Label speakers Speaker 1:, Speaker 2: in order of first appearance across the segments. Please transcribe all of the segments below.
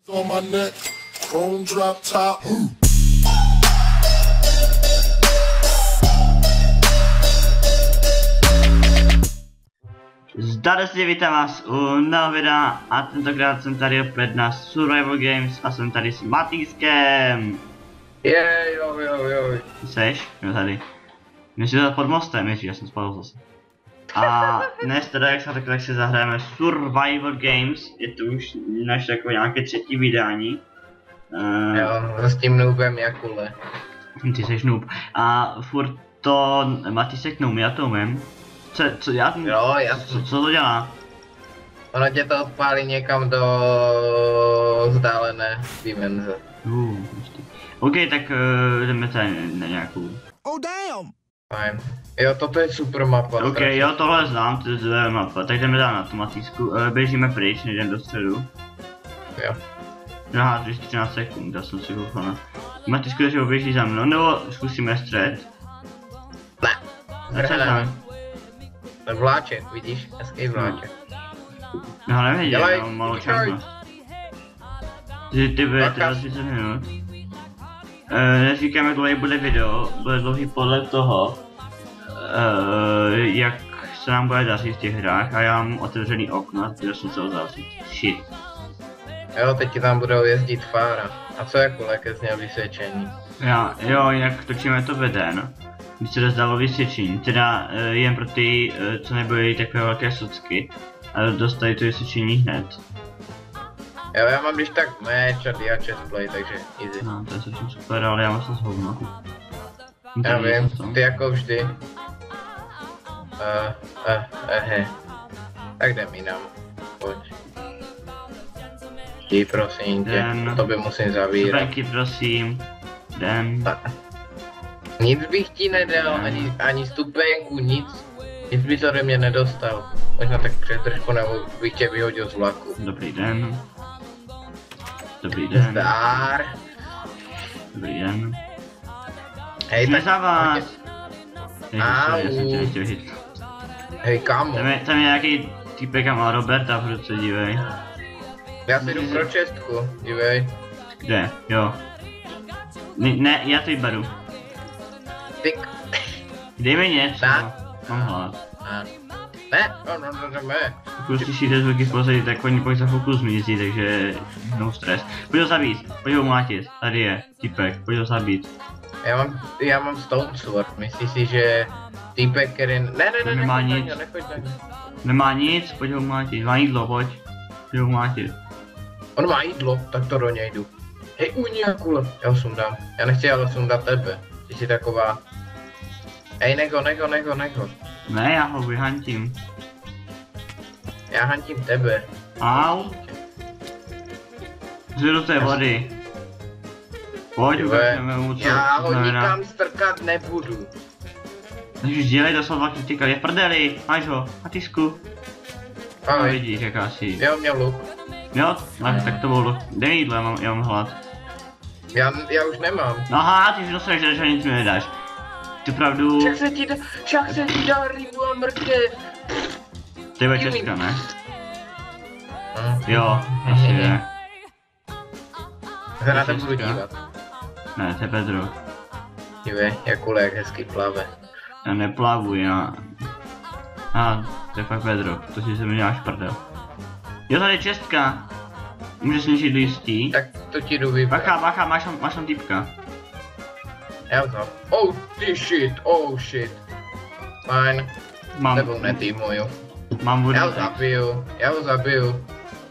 Speaker 1: On my neck, chrome drop top.
Speaker 2: Zdar si vítám vás u nového videa a tentokrát jsem tady opět na Survival Games a jsem tady s Matýskem.
Speaker 3: Jo.
Speaker 2: Jseš? Jo, tady. Myslím, že pod mostem, ježi, já jsem spadl zase. A dnes teda, jak se tak si zahrajeme Survival Games, je to už naše jako nějaké třetí vydání.
Speaker 3: Jo, s tím noobem Jakule.
Speaker 2: Ty seš noob. A furt to Matýsek neumí, já to umím. Co já?
Speaker 3: Jo, jasně.
Speaker 2: Co to dělá?
Speaker 3: Ono tě to odpálí někam do vzdálené dimenze.
Speaker 2: OK, tak jdeme tady na nějakou.
Speaker 1: Oh damn!
Speaker 3: Fajn. Jo, toto je super mapa.
Speaker 2: OK, jo, tohle znám, to je mapa, tak jdeme dál na tu Matýsku, běžíme pryč, nejdem do středu.
Speaker 3: Jo.
Speaker 2: Aha, 13 sekund, já jsem si koukal na. Matýsku, že ho běží za mnou, nebo zkusíme střed?
Speaker 3: Ne.
Speaker 2: Tam.
Speaker 3: Vláček, vidíš? Hezký vláček.
Speaker 2: No, nevěděl,
Speaker 3: Dělej,
Speaker 2: mám malou
Speaker 3: utíkaj.
Speaker 2: částku. Ty bude teda 30 minut. Neříkám, jak dlouhý bude video, bude dlouhý podle toho, jak se nám bude dařit v těch hrách a já mám otevřený okno, protože jsem se ho zavřít. Shit.
Speaker 3: Jo, teď ti tam budou jezdit fára. A co Jakule, keď zněl vysvědčení?
Speaker 2: Jo, jak točíme to veden, když se rozdalo vysvědčení, teda jen pro ty, co nebyly takové velké socky, ale dostali to vysvědčení hned.
Speaker 3: Jo, já mám když tak meč a dia chestplay, takže easy.
Speaker 2: No, to je strašně super, ale já mám se zhovno.
Speaker 3: Já vím, ty jako vždy. Tak jdem jinam. Pojď. Jdi prosím tě, tobě musím zavírat.
Speaker 2: Stupenky prosím. Den.
Speaker 3: Nic bych ti nedal, ani stupenku, nic. Nic by to ode mě nedostal. Možná tak přetržku nebo bych tě vyhodil z vlaku.
Speaker 2: Dobrý den. Dobrý den.
Speaker 3: Zdar.
Speaker 2: Dobrý den.
Speaker 3: Hej,
Speaker 2: Jsme
Speaker 3: tak
Speaker 2: za vás.
Speaker 3: Au.
Speaker 2: Já jsem tě nechtěl chytnout.
Speaker 3: Hej, kámo.
Speaker 2: Tam je nějaký týpek a má Roberta v ruce, dívej.
Speaker 3: Já si jdu pro čestku, dívej.
Speaker 2: Kde? Jo. Ne, já to beru.
Speaker 3: Tyk.
Speaker 2: Dej mi něco.
Speaker 3: Ne.
Speaker 2: Mám hlad.
Speaker 3: Ne, ne.
Speaker 2: Pokud slyšíte zvuky v pozadí, tak oni pak za chvilku zmizí, takže no stres. Pojď ho zabít, pojď ho mlátit, tady je, týpek, pojď ho zabít.
Speaker 3: Já mám Stone Sword, myslíš si, že týpek, který... Ne,
Speaker 2: Nemá nic.
Speaker 3: nechoď na něj.
Speaker 2: Nemá nic, pojď ho mlátit, má jídlo, pojď ho mlátit.
Speaker 3: On má jídlo, tak to do něj jdu. Hej, Jakule, já ho sundám. Já nechci ale sundat tebe, ty jsi taková... Hej, nego.
Speaker 2: Ne, já ho vyhantím.
Speaker 3: Já hantím tebe.
Speaker 2: Au. Jdu do té vody. Pojď, ukážeme mu co
Speaker 3: já ho
Speaker 2: znamená.
Speaker 3: nikam strkat nebudu.
Speaker 2: Takže dělej, to jsou dva kritika, je v prdeli, máš ho, Matýsku. No
Speaker 3: Ahoj.
Speaker 2: vidíš, jaká si.
Speaker 3: Jo, měl luk.
Speaker 2: Jo, tak to bylo, dej jídlo, já mám hlad.
Speaker 3: Já už nemám.
Speaker 2: Aha, ty si dostaneš, že nic mi nedáš. Ty pravdu...
Speaker 3: Však se ti dá rybu a mrkev.
Speaker 2: To je Česka, ne? Jo, asi je.
Speaker 3: Se na to budu dívat.
Speaker 2: Ne, to je Pedro.
Speaker 3: Dívej, Jakule, jak hezky plave.
Speaker 2: Já neplavu, já... to je fakt Pedro, to si se mi děláš prdel. Jo, tady je Česka. Můžeš snížit listí.
Speaker 3: Tak to ti jdu vybrat.
Speaker 2: Bacha, máš tam týpka.
Speaker 3: Já to. Oh, ty shit, oh shit. Fajn.
Speaker 2: Mám...
Speaker 3: Tebou netýmuju.
Speaker 2: Mám vodu.
Speaker 3: Já ho zabiju.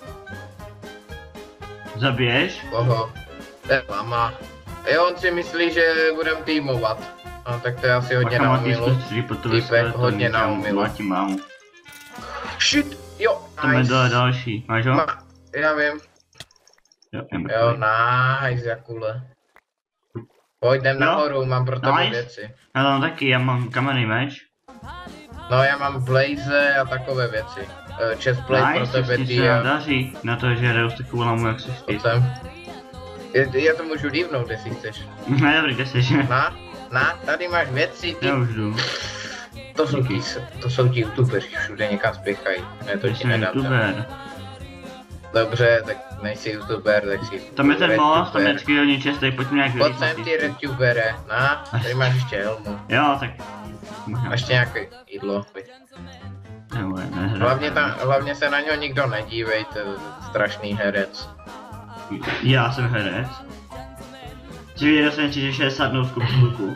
Speaker 2: Zabiješ?
Speaker 3: Koho? To je lama. Jo, on si myslí, že budem týmovat. No tak to je asi hodně na umilu. Týpek hodně na umilu.
Speaker 2: Mámu.
Speaker 3: Shit, jo,
Speaker 2: Tam je
Speaker 3: nice.
Speaker 2: další, máš ho?
Speaker 3: Já vím. Jo, nice, Jakule. Pojď, jdem nahoru, mám pro tebe věci.
Speaker 2: Já tam taky, já mám kamenný meč.
Speaker 3: No, já mám blaze a takové věci. Chestplate pro tebe,
Speaker 2: ty
Speaker 3: ty a...
Speaker 2: daří na to, že hraju s takovou lamu, jak jsi ty.
Speaker 3: Já to můžu dívnout, jestli chceš.
Speaker 2: Ne, dobrý, kde jsi?
Speaker 3: Tady máš věci, ty.
Speaker 2: Já už jdu.
Speaker 3: To jsou ti youtubeři, všude někam spěchají. Ne, to ti nedám.
Speaker 2: YouTuber.
Speaker 3: Dobře, tak než si youtuber, tak si...
Speaker 2: Tam je ten most, tam je vždycky hodně čestý, pojďme nějak
Speaker 3: Pojď
Speaker 2: vylít.
Speaker 3: sem ty retubere, na, tady máš ještě helmu.
Speaker 2: Jo, tak...
Speaker 3: A ještě nějaké jídlo.
Speaker 2: Nebo ne,
Speaker 3: Hlavně se na něho nikdo nedívej, to je strašný herec.
Speaker 2: Já jsem herec. Jsi viděl jsem 60 nouzku v kluku.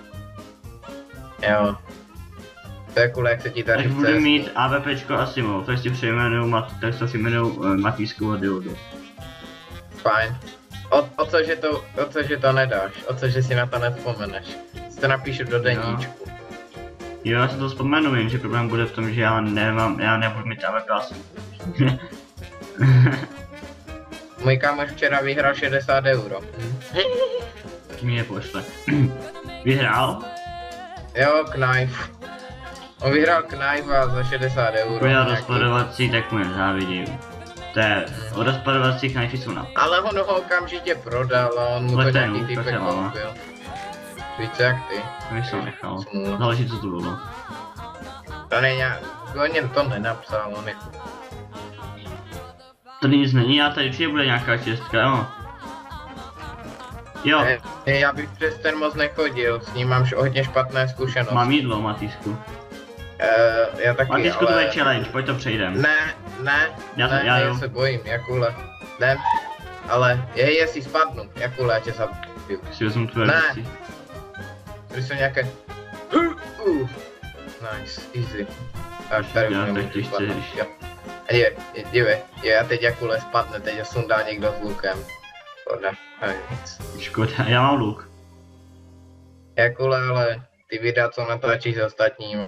Speaker 3: Jo. To je cool, jak se ti daří
Speaker 2: Až
Speaker 3: v
Speaker 2: budu
Speaker 3: CS.
Speaker 2: mít AVPčko a Simo, tak si přejmenuju tak si jmenuju Matýsku a Dildo.
Speaker 3: Fajn. O cože to nedáš? O cože si na to nevzpomeneš? Si to napíšu do deníčku.
Speaker 2: Jo, já si to vzpomenu, jenže problém bude v tom, že já nebudu mít AVP a Simo.
Speaker 3: Můj kámoš včera vyhrál 60 €.
Speaker 2: Mi je pošle. Vyhrál?
Speaker 3: Jo, Knife. On vyhrál Knife a za 60 €.
Speaker 2: Vyhrál rozpadovací, tak mu nezávidím. To je, o rozpadovacích knifey jsou na.
Speaker 3: Ale on ho okamžitě prodal a on mu to
Speaker 2: Letenu,
Speaker 3: nějaký typek
Speaker 2: tak jo.
Speaker 3: koupil. Víš jak ty?
Speaker 2: Bych se nechal.
Speaker 3: Smůla.
Speaker 2: Záleží, co to bylo.
Speaker 3: To není nějak, on to nenapsal, on je...
Speaker 2: Tady nic není, a tady určitě bude nějaká čestka, jo. Jo,
Speaker 3: Já bych přes ten moc nechodil, s ním mám hodně špatné zkušenosti.
Speaker 2: mám jídlo, Matýsku.
Speaker 3: Já taky,
Speaker 2: Matýsku, to
Speaker 3: ale...
Speaker 2: je challenge, pojď to přejdem.
Speaker 3: Ne,
Speaker 2: Já
Speaker 3: já
Speaker 2: jdu.
Speaker 3: se bojím, Jakule. Ne, ale jestli spadnu, Jakule, já tě zabiju.
Speaker 2: Si vezmu tvoje
Speaker 3: Ne.
Speaker 2: věci.
Speaker 3: Tady jsou nějaké... Nice, easy. Tak tady
Speaker 2: Já
Speaker 3: už
Speaker 2: tak
Speaker 3: nemůžu
Speaker 2: ty
Speaker 3: spadnout,
Speaker 2: chceš.
Speaker 3: jo. Dívej, já teď Jakule spadne, teď ho sundá někdo s lukem. Škoda, tak nic.
Speaker 2: Škoda, já mám luk.
Speaker 3: Jakule, ale ty videa, co natáčíš s ostatníma.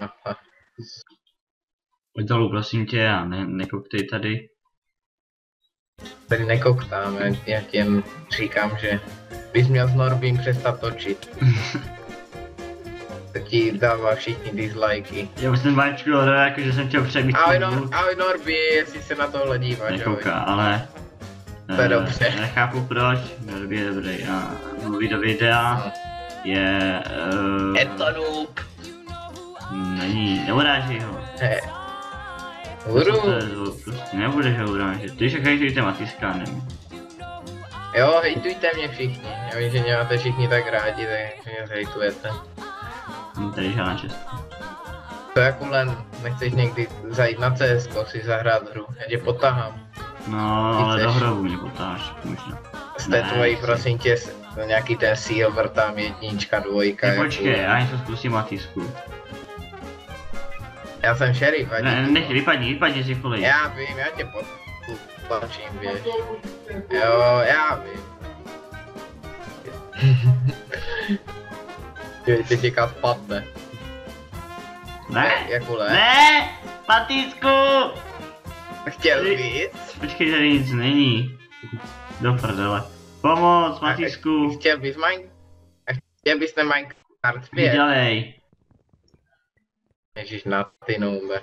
Speaker 2: Pojď dolů, prosím tě, a nekoktej tady.
Speaker 3: Tady nekoktáme, já ti jen říkám, že bys měl s Norbím přestat točit. To ti dává všichni dislikey.
Speaker 2: Já už jsem váčku, jako že jsem chtěl přebít
Speaker 3: Ahoj Norby, jestli se na tohle díváš,
Speaker 2: nekouká, ale...
Speaker 3: To je dobře.
Speaker 2: Nechápu proč, Norby je dobrý a mluví do videa. Je...
Speaker 3: Je to noob.
Speaker 2: Není, neurážej ho.
Speaker 3: Budu.
Speaker 2: Prostě nebudeš ho urážet, ty však hejtujte Matýskánem.
Speaker 3: Jo, hejtujte mě všichni. Já vím, že mě máte všichni tak rádi, takže mě hejtujete.
Speaker 2: Tady žádná česká.
Speaker 3: To jako len nechceš někdy zajít na CSko si zahrát hru, já tě potahám.
Speaker 2: No, ale do hrobu mě potáš, možná.
Speaker 3: Z té
Speaker 2: Ne,
Speaker 3: tvojí,
Speaker 2: chci.
Speaker 3: prosím tě, nějaký ten silver tam, jednička, dvojka.
Speaker 2: Ne, počkej, já něco zkusím Matýsku.
Speaker 3: Já jsem šerif,
Speaker 2: Nech, vypadni si kolej.
Speaker 3: Já vím, já tě potlačím, běž. Jo, já vím. Ty těká spadne.
Speaker 2: Ne,
Speaker 3: Jakule?
Speaker 2: ne, Matýsku!
Speaker 3: Chtěl víc?
Speaker 2: Počkej, tady nic není. Do prdele. Pomoc, Matýsku.
Speaker 3: Chtěl bys na Minecraft 5?
Speaker 2: Vydělej.
Speaker 3: Ježiš, na ty noube.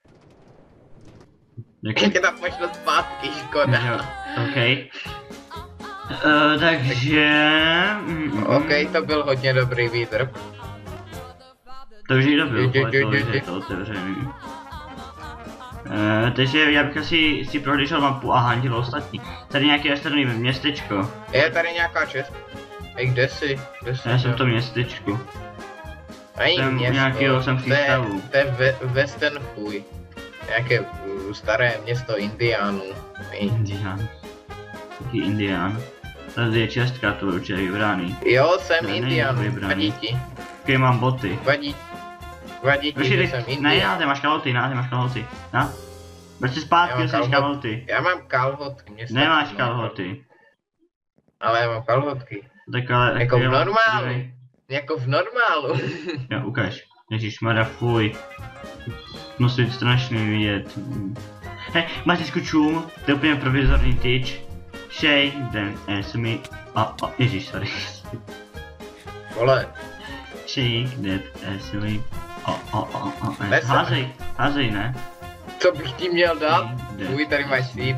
Speaker 2: Děkuji.
Speaker 3: Tě tam pošlu zpátky, škoda.
Speaker 2: Jo, OK. Takže...
Speaker 3: OK, to byl hodně dobrý výdrb.
Speaker 2: To už někdo byl, ale to už je to otevřený. Takže já bych asi si prohlížel mapu a hantil ostatní. Tady nějaké externí městečko.
Speaker 3: Je tady nějaká čest? Ej, kde jsi?
Speaker 2: Já jsem v tom městečku.
Speaker 3: Není
Speaker 2: jsem
Speaker 3: město.
Speaker 2: nějakýho, jsem přístavu.
Speaker 3: To je Western Fuj. Nějaké staré město Indiánů.
Speaker 2: Indián. Jaký Indián? Tady je čestka, to je určitě vybraný.
Speaker 3: Jo, jsem
Speaker 2: Ne,
Speaker 3: Indián.
Speaker 2: není vybraný.
Speaker 3: Vadí ti.
Speaker 2: Jaký mám boty.
Speaker 3: Vadí ti, že jsem
Speaker 2: Ne,
Speaker 3: Indián.
Speaker 2: ty máš kalhoty, na. Vrť si
Speaker 3: Já
Speaker 2: zpátky,
Speaker 3: mám
Speaker 2: jsi kalhoty.
Speaker 3: Já mám kalhotky. mě
Speaker 2: Nemáš
Speaker 3: stačí,
Speaker 2: kalhoty.
Speaker 3: Ale já mám kalhotky.
Speaker 2: Tak ale...
Speaker 3: Jako v
Speaker 2: jo,
Speaker 3: normálu.
Speaker 2: dívej.
Speaker 3: Jako v normálu.
Speaker 2: Jo, ukaž. Ježišmarja, fuj. Musí být strašný vidět. Hej, Matýsku čum, to je úplně provizorní tyč. Shake, then answer me. Ježiš, sorry.
Speaker 3: Vole,
Speaker 2: Shake, that answer me.
Speaker 3: Bez-
Speaker 2: Házej, ne?
Speaker 3: co bych ti měl dát?
Speaker 2: Shake, that-
Speaker 3: Tvůj, tady máš síp.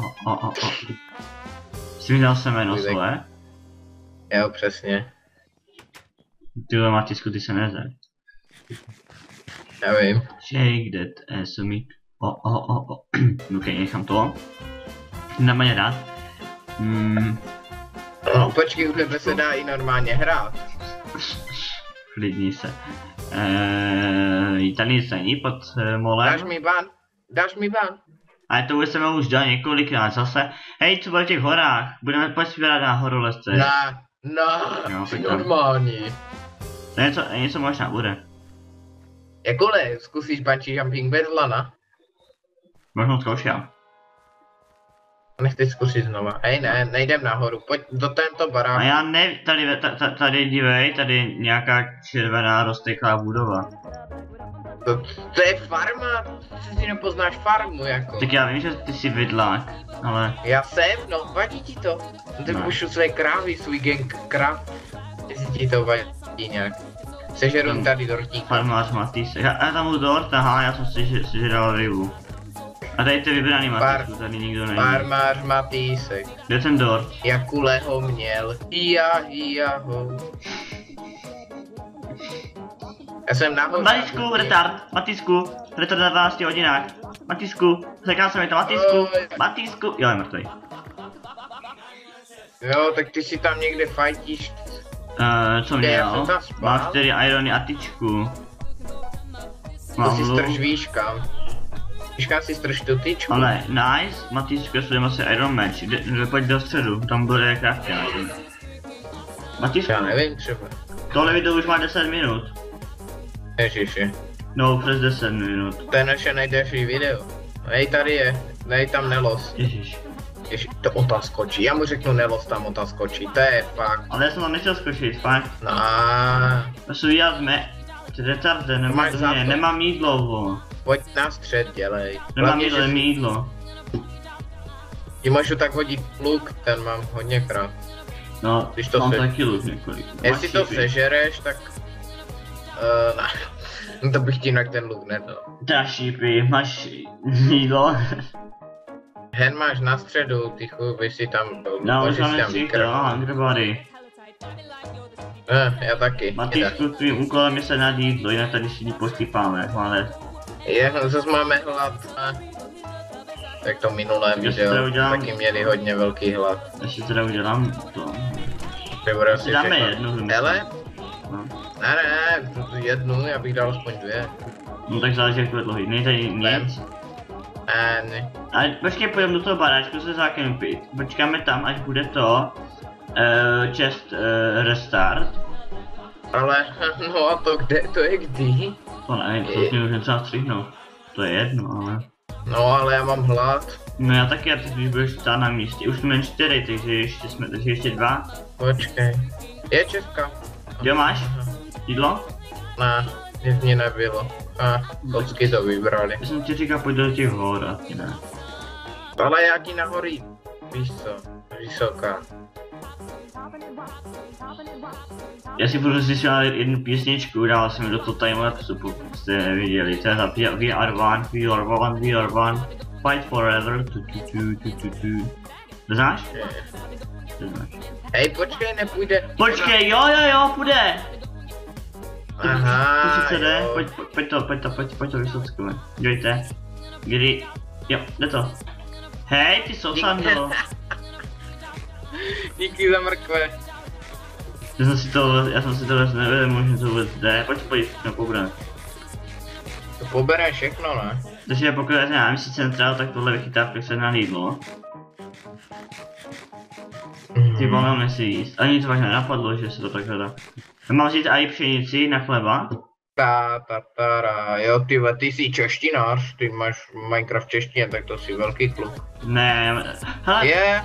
Speaker 2: Jsi mi dal semeno
Speaker 3: Tvůj,
Speaker 2: svoje?
Speaker 3: Jo, přesně.
Speaker 2: Tyhle Matýsku, ty se nezaj.
Speaker 3: Já vím.
Speaker 2: Shake that answer me. OK, nechám to. Nemá mě rád.
Speaker 3: No, počkej, u tebe se dá i normálně hrát.
Speaker 2: Klidni se. Tady nic není pod molem.
Speaker 3: Dáš mi ban.
Speaker 2: Ale to už jsem už dal několikrát zase. Hej, co bude v těch horách? Budeme pojď zpívat na horolezce.
Speaker 3: No, jsi normální.
Speaker 2: Něco možná bude.
Speaker 3: Jakole, zkusíš bungee jumping bez lana?
Speaker 2: Možná zkoušel.
Speaker 3: Nechci zkusit znova. Hej, ne, nejdem nahoru, pojď do tento baráku.
Speaker 2: A já ne, tady dívej, tady nějaká červená rozteklá budova.
Speaker 3: To je farma, ty si nepoznáš farmu jako.
Speaker 2: Tak já vím, že ty jsi vidlák, ale...
Speaker 3: Já jsem, no, vadí ti to. Ty pušu své krávy, svůj gang kráv. Jestli ti to vadí nějak. Sežeru tady dortík.
Speaker 2: Farmář Matýsek. Já tam budu dort, aha, já jsem si dal rybu. A tady ty vybraný Matýsku, tady nikdo není.
Speaker 3: Farmář Matýsek.
Speaker 2: Kde ten dort?
Speaker 3: Jakule ho měl, hija ho. Já jsem nahoře.
Speaker 2: Matýsku, retard na 12 hodinách. Matýsku, řekl jsem mi to, Matýsku, jo, je mrtvý.
Speaker 3: Jo, tak ty si tam někde fajtíš.
Speaker 2: Co měl? Mám 4 irony a tyčku.
Speaker 3: To si strž výškám. Výškám si strž tu tyčku.
Speaker 2: Ale nice, Matýsku, já jsem asi Iron Match, pojď do středu, tam bude krafty. Matýsku.
Speaker 3: Já nevím třeba.
Speaker 2: Tohle video už má 10 minut.
Speaker 3: Ježiši.
Speaker 2: No, přes 10 minut.
Speaker 3: To je naše nejdelší video. Hej, tady je. Nej tam Nelos.
Speaker 2: Ježiš.
Speaker 3: To ota skočí. Já mu řeknu Nelos tam ota skočí. To je fakt.
Speaker 2: Ale já jsem tam nechtěl skočit, fakt.
Speaker 3: No.
Speaker 2: Já jsme. Ty retarde, nemám jídlo, vo.
Speaker 3: Pojď na střed, dělej.
Speaker 2: Nemám jídlo.
Speaker 3: Ti můžu tak hodit luk, ten mám hodněkrát.
Speaker 2: No, když to mám taky luk několik.
Speaker 3: Jestli to sežereš, tak... ne. No to bych ti jinak ten luk nedal.
Speaker 2: Teda šípy, máš jídlo?
Speaker 3: Hen máš na středu, ty chuj, si tam...
Speaker 2: No, už máme Hunger Body.
Speaker 3: Já taky.
Speaker 2: Matýsku, tvým úkolem je se nad jídlo, jinak tady si poštípáme, ale...
Speaker 3: Zase máme hlad. Tak to minulé video, taky měli hodně velký hlad.
Speaker 2: Ještě teda udělám to.
Speaker 3: Si
Speaker 2: dáme jednu.
Speaker 3: Hele? No. Ne, jednu, já bych dal aspoň 2.
Speaker 2: No tak záleží jak bude dlouhý, není tady nic.
Speaker 3: Ne.
Speaker 2: Ale počkej, půjdeme do toho baráčku se zákempit. Počkáme tam, až bude to chest restart.
Speaker 3: Ale, no a to kde, to je kdy?
Speaker 2: To nevím, to mě už třeba střihnout. To je jedno, ale...
Speaker 3: No ale já mám hlad.
Speaker 2: No já taky, a ty když budeš stát na místě. Už jsme jen 4, takže ještě 2.
Speaker 3: Počkej. Je Česka.
Speaker 2: Jo, máš? Jídlo?
Speaker 3: Ne, nic mě nebylo. Kocky to vybrali.
Speaker 2: Já jsem ti říkal, pojď do těch hor a ty ne.
Speaker 3: Ale já ti nahoře, víš co, vysoká.
Speaker 2: Já si budu zjistit jednu písničku, dál jsem do toho timelapsu, pokud jste neviděli. To je za VR1, Fight Forever, To znáš?
Speaker 3: Hej, počkej, nepůjde.
Speaker 2: Počkej, jo, půjde!
Speaker 3: Aha,
Speaker 2: to sice jde, pojď to vysockovat. Dějte. Kdy, jo, jde to. Hej, ty sousando.
Speaker 3: Díky za mrkve.
Speaker 2: Já jsem si to vlastně nevěděl, že to vůbec jde. Pojď, no pobudeme.
Speaker 3: To pobere všechno, ne?
Speaker 2: Takže pokud já nevím, si centrál, tak tohle vychytávka se na jídlo. Ty balem nesi jíst. Ani nic vážně nenapadlo, že se to takhle dá. Mám říct i pšenici na chleba?
Speaker 3: Jo, ty jsi češtinář, ty máš Minecraft češtině, tak to jsi velký kluk.
Speaker 2: Ne, hele.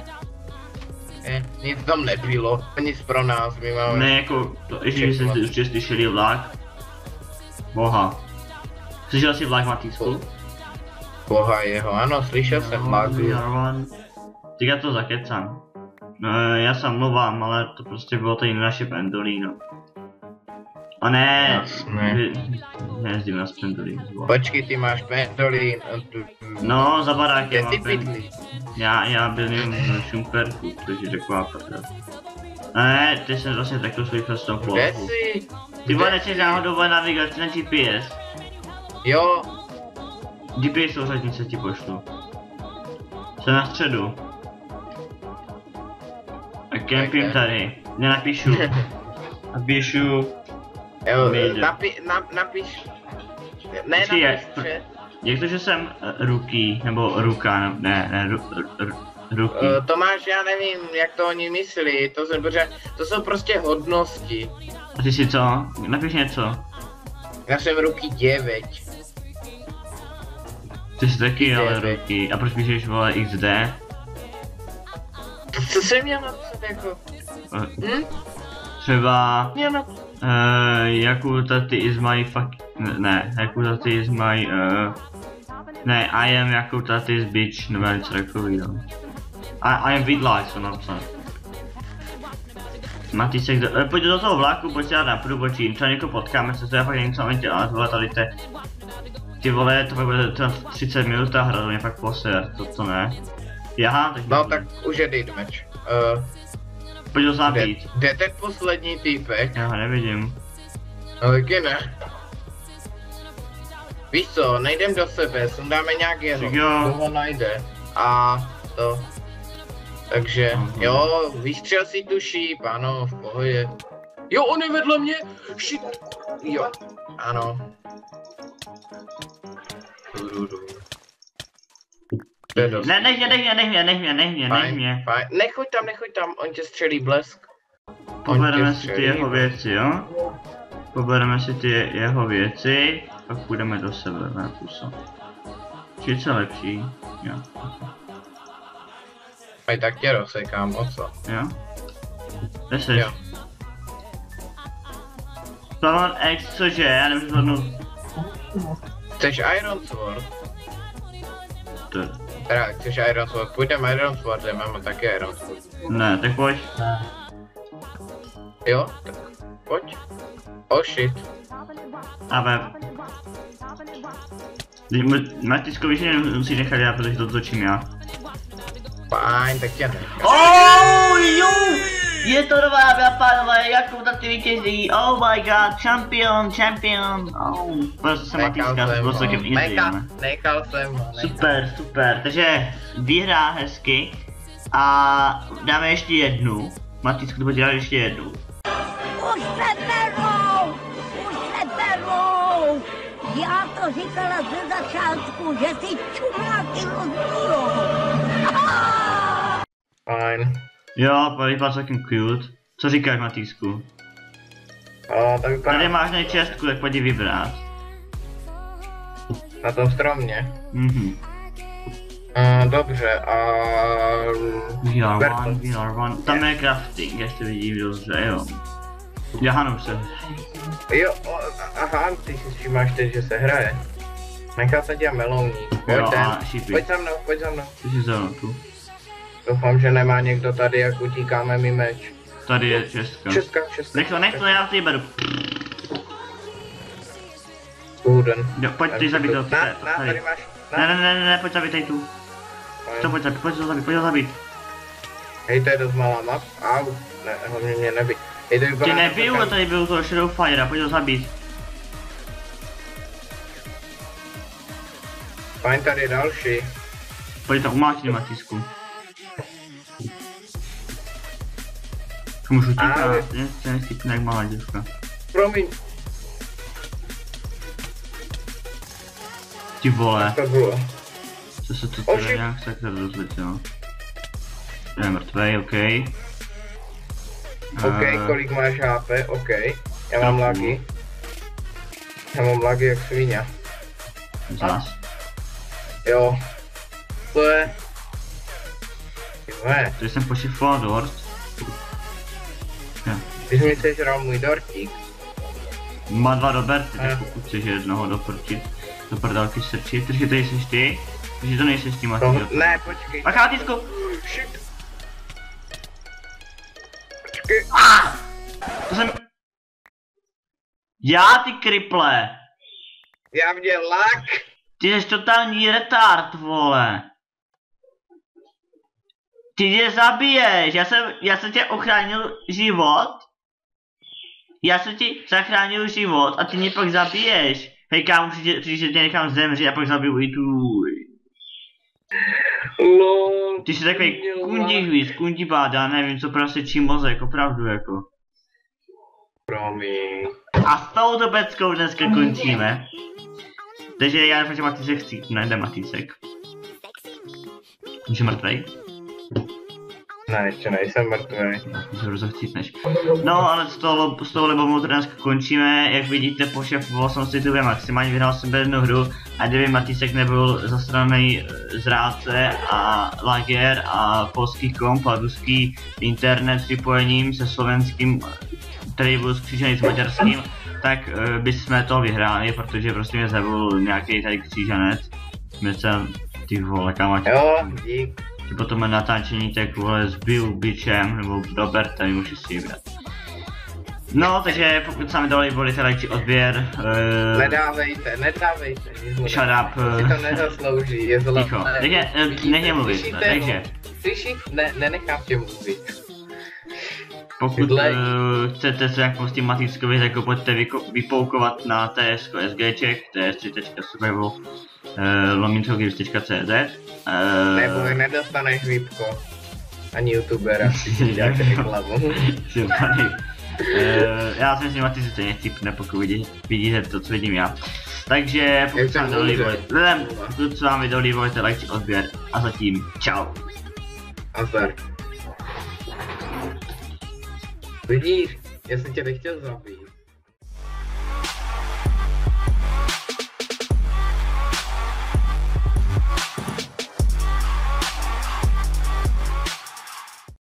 Speaker 3: Nic tam nebylo, nic pro nás, my máme...
Speaker 2: Ne, jako, ještě jste určitě slyšeli vlak. Boha. Slyšel jsi vlak, Matýsku?
Speaker 3: Boha jeho, ano, slyšel jsem vlak.
Speaker 2: Tak já to zakecám. No, já se mluvám, ale to prostě bylo tady naše pendolino. A ne, nejezdím na pendolino.
Speaker 3: Počkej, ty máš pendolino.
Speaker 2: No, za barákem mám
Speaker 3: pendolino.
Speaker 2: Já bydlím v Šumperku, což je taková prdel. Ne, ty jsem vlastně takovou svůj cestou plochu.
Speaker 3: Kde jsi?
Speaker 2: Ty vole, nechceš náhodou navigaci na GPS?
Speaker 3: Jo.
Speaker 2: GPS souřadnice ti pošlu. Jsem na středu. Kempím tady. Nenapíšu. Napíšu.
Speaker 3: Jo,
Speaker 2: Major.
Speaker 3: napiš. Ne,
Speaker 2: Počkej,
Speaker 3: napiš vše.
Speaker 2: Jak to, že jsem rookie, nebo ruka, ne, rookie.
Speaker 3: Tomáš, já nevím, jak to oni myslí, to jsou prostě hodnosti.
Speaker 2: A ty si co? Napiš něco.
Speaker 3: Já jsem rookie 9.
Speaker 2: Ty jsi taky ale
Speaker 3: 9.
Speaker 2: rookie. A proč píšeš vole XD?
Speaker 3: Co jsem měl napsat jako?
Speaker 2: Třeba...
Speaker 3: Měl napsat.
Speaker 2: Yakutati is my fuck... Ne, Yakutati is my... Ne, I am Yakutati's bitch, nebo něco takového. I am vidlák, co napsat. Matisek, pojď do toho vlaku, pojď se dát na průbočí, třeba někoho potkáme se, to já fakt nevím, co mám dělat, vole, tady ty vole, to bude třeba 30 minut a hra, to mě fakt poser, to ne. Jaha, tak...
Speaker 3: No tak už je deathmatch.
Speaker 2: Pojď ho zabít.
Speaker 3: Kde ten poslední týpek?
Speaker 2: Já ho nevidím.
Speaker 3: No taky ne. Víš co, nejdem do sebe, sundáme nějakého, kdo ho najde. A to. Takže, jo, vystřel si tu šíp, ano, v pohodě. Jo, on je vedle mě, shit. Jo, ano.
Speaker 2: Ne, nech mě.
Speaker 3: Nechoď tam, on tě střelí blesk.
Speaker 2: Pobereme si ty jeho věci, jo? Pobereme si ty jeho věci, pak půjdeme do sebe, na puso. Či co lepší? Jo.
Speaker 3: Aj tak tě rozsekám, o co?
Speaker 2: Jo? Kde seš?
Speaker 3: Jo.
Speaker 2: Salon X, cože? Já nemůžu zhodnout.
Speaker 3: Chceš Iron Sword?
Speaker 2: To...
Speaker 3: Teda, chceš Iron Sword? Půjdeme Iron Sword, máme taky Iron Sword.
Speaker 2: Ne, tak pojď.
Speaker 3: Jo? Tak pojď. Oh shit.
Speaker 2: Ale... Maticko, víš, že musíš nechat já, protože to točím já.
Speaker 3: Fajn, tak tě nechám.
Speaker 2: Oh, jo! Je to nová, dámy a pánové, jakou ty vítězí, oh my god, champion, oh, prostě jsem Maticka, byl celkem easy,
Speaker 3: Nechal jsem ho.
Speaker 2: Super, takže vyhrá hezky a dáme ještě jednu, Maticku, to bude dělat ještě jednu.
Speaker 4: Už se berou! Já to říkala ze začátku, že si čumáky rozdílou.
Speaker 3: Fajn.
Speaker 2: Jo, vypadá celkem cute. Co říkáš, Maticku?
Speaker 3: Tak vypadá.
Speaker 2: Tady máš nejčestku, tak pojď ji vybrat.
Speaker 3: Na tom stromě. Dobře, a...
Speaker 2: VR1. Tam je crafting, ještě vidím dobře, jo. Jahanu se.
Speaker 3: Jo, aha, ty si všímáš teď, že se hraje. Nechal se dělat melouník. Pojď za mnou.
Speaker 2: Ty jsi za mnou tu.
Speaker 3: Doufám, že nemá někdo tady, jak utíkáme mi meč.
Speaker 2: Tady je čestka. Nech to, já ty beru.
Speaker 3: Wooden.
Speaker 2: Jo, pojď ty zabít to.
Speaker 3: Tady máš.
Speaker 2: Ne, pojď zabít tady tu. Co pojď ho zabít.
Speaker 3: Hej, to je dost malá map. Au, ne, hlavně mě nebij. Hej, to
Speaker 2: ty nebiju, a tady byl to Shadowfire, pojď ho zabít.
Speaker 3: Fajn, tady je další.
Speaker 2: Pojď to umláčit, Matisku. Můžu utíkat, to je nechtěpný jak malá děvka.
Speaker 3: Promiň.
Speaker 2: Ty vole.
Speaker 3: To bylo.
Speaker 2: Co se to teda nějak sakra rozletělo? Je mrtvej, okej.
Speaker 3: OK, kolik máš HP, OK. Já mám lagy. Já mám lagy jak svině.
Speaker 2: Zas.
Speaker 3: Jo. To je... Tyhle.
Speaker 2: Tady jsem pošifroval dort.
Speaker 3: Ty jsi mi sežral můj dortík.
Speaker 2: Má dva Roberty, tak pokud chceš jednoho doprčit, do prdálky strčit, takže tady jsi ty, takže to nejseš s tím Matího.
Speaker 3: Ne, počkej.
Speaker 2: Pak Matíčku!
Speaker 3: Shit. Počkej.
Speaker 2: To jsem... Já ty kriple!
Speaker 3: Já měl lak.
Speaker 2: Ty jsi totální retard, vole! Ty mě zabiješ, já jsem tě ochránil život. Já jsem ti zachránil život a ty mě pak zabiješ. Hej kámo, když tě nechám zemřít a pak zabiju i tvůj.
Speaker 3: Lol.
Speaker 2: Ty jsi takový kundibád, já nevím, co prostě čím mozek, opravdu jako.
Speaker 3: Promiň.
Speaker 2: A s touto peckou dneska končíme. Takže já doufám, že Matýsek chcípne, jde Matýsek. Jsi mrtvej?
Speaker 3: Ne, ještě nejsem mrtvý.
Speaker 2: Že brzo chcípneš. No, ale s tou libovou to dneska končíme. Jak vidíte, po šefoval jsem si tube maximálně, vyhrál jsem jednu hru. A kdyby Matýsek nebyl zastranej zrádce a lager a polský komp a ruský internet s připojením se slovenským, který byl skřížený s maďarským, tak bychom to vyhráli, protože prostě mě zabil nějaký tady kříženec. Myslím, ty vole, kamač.
Speaker 3: Jo, dík.
Speaker 2: Že potom je natáčení tak vole zbil bičem, nebo do Berta, můžu si vybrat. No, takže pokud sami dali volíte like či odběr,
Speaker 3: Nedávejte.
Speaker 2: shut up.
Speaker 3: Si to nezaslouží, je zlo.
Speaker 2: Ticho, takže nech mě mluvit, takže.
Speaker 3: Slyšíš? Nenechám tě mluvit.
Speaker 2: Pokud chcete se jako s tím Matýskovi, tak ho pojďte vypoukovat na TS.SGček, ts3.survival /games.cz.
Speaker 3: Nebo nedostaneš výpko. Ani youtubera, si děláte reklamu.
Speaker 2: Já si myslím, že Matýs stejně tipne, pokud vidíte to, co vidím já. Takže pokud se vám video líbíte, like či odběr a zatím čau.
Speaker 3: Azar. Vidíš, já jsem tě nechtěl zabít.